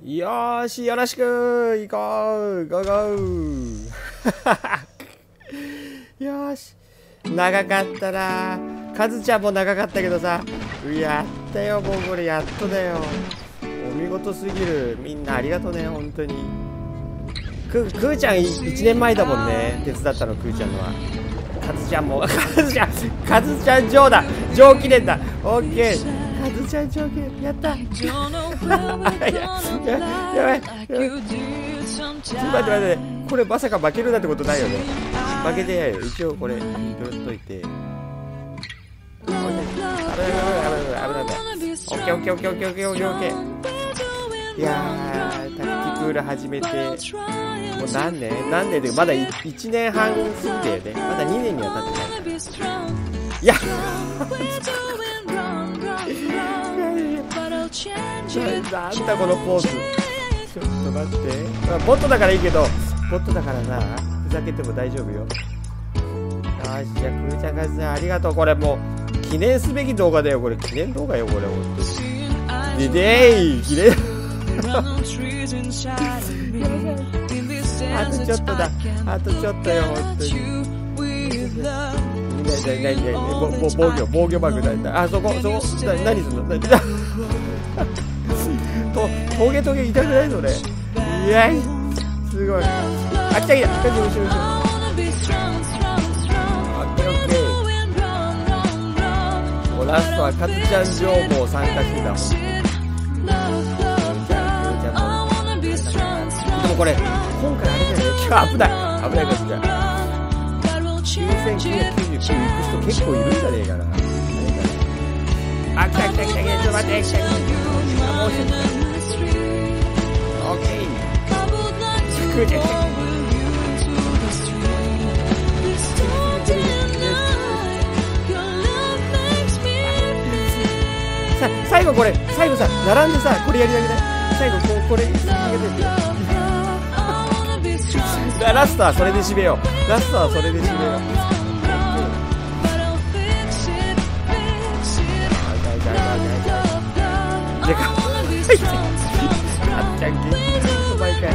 よーし、よろしく行こうゴーゴーよーし、長かったな。カズちゃんも長かったけどさ、やったよ、もうこれやっとだよ。お見事すぎる。みんなありがとうね、本当に。くーちゃん1年前だもんね、手伝ったの、くーちゃんのは。カズちゃんも、カズちゃん上だ、上記念だ。オッケー、カズちゃん上記念、やった。やばい、ちょっと待って、これまさか負けるなんてことないよね。負けてないよ、一応これ拾っといて。危ない。オッケー。いやー、タクティクール始めてもう何年でまだ1年半過ぎてよね。まだ2年には経ってない。いやなんだこのポーズ。ちょっと待って、まあ、ボットだからいいけど、ボットだからな、ふざけても大丈夫よ。よし、じゃあくーちゃんカズさんありがとう。これもう記念すべき動画だよ、これ記念動画よ、これ本当に。記念あとちょっとだ、あとちょっとよ、本当に。防御バグだ。あ、そこ、何すんのトゲ痛くないそれ。いやい、すごい。あ、来た。後ろ。オッケー。もうラストはカズちゃん女王も参加してたもん。でもこれ今回あれじゃない、危ないかつじゃん。9999行く人結構いるんじゃねえかな。あ、来た。ちょっと待って、もう一つ。オッケー。最後さ、並んでさ、これやりなげない？最後これラストはそれで締めよう。でかっ。あっちゃん元気です毎回。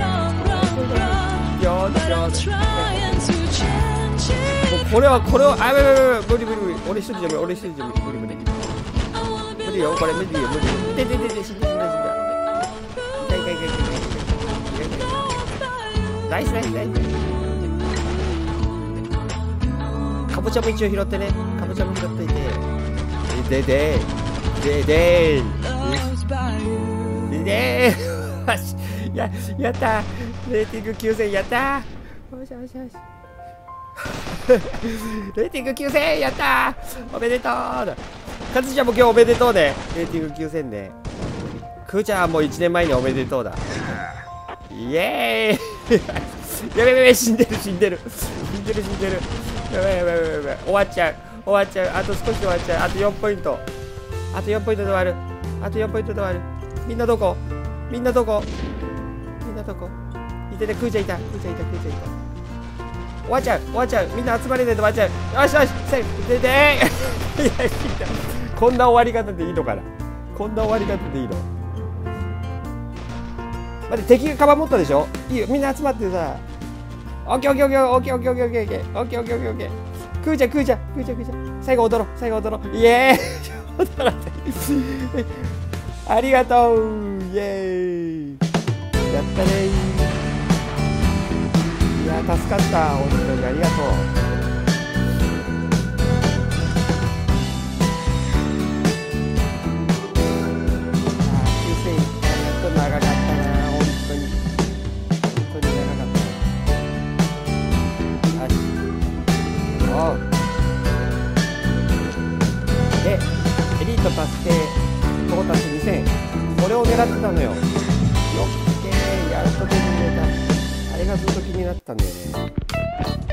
これはあ、無理。俺一人じゃ無理よ、これ無理よ。死んだ。ナイス。かぼちゃも一応拾ってね。かぼちゃも拾っといて。やったー。レーティング9000やったー。よし。レーティング9000やったー。おめでとうだ。カズちゃんも今日おめでとうね。レーティング9000で。クーちゃんはもう1年前におめでとうだ。イエーイやべ、死んでる。やばい。終わっちゃう。あと少しで終わっちゃう。あと4ポイント。で終わる。みんなどこいてて、クーちゃんいた。終わっちゃう。みんな集まれないと終わっちゃう。よし、セーフ。いや、こんな終わり方でいいのかな。待って、敵がカバン持ったでしょ。いいよ、みんな集まってさ。オッケー。クーちゃん。最後踊ろう。イエーイ踊らせありがとう。イエーイ。やったね。いや、助かった。本当にありがとう。長かったな、本当に長かった。おう。で、エリート達成、トータス2000、これを狙ってたのよ。オッケー、やっと手に入れた。あれがずっと気になってたんだよね。